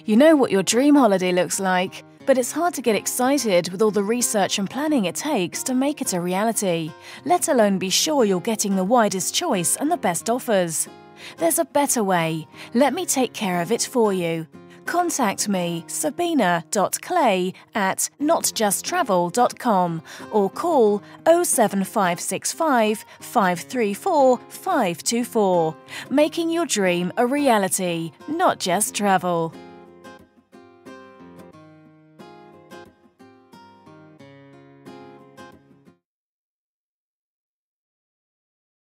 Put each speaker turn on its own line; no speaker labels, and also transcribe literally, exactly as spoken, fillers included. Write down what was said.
You know what your dream holiday looks like, but it's hard to get excited with all the research and planning it takes to make it a reality, let alone be sure you're getting the widest choice and the best offers. There's a better way. Let me take care of it for you. Contact me, sabina dot clay at not just travel dot com, or call oh seven five six five, five three four, five two four. Making your dream a reality, not just travel.